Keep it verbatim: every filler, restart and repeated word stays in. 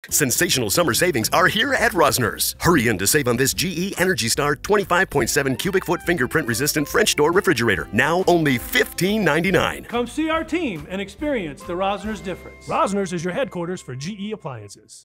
Sensational summer savings are here at Rosner's. Hurry in to save on this G E Energy Star twenty-five point seven cubic foot fingerprint resistant French door refrigerator. Now only fifteen ninety-nine. Come see our team and experience the Rosner's difference. Rosner's is your headquarters for G E appliances.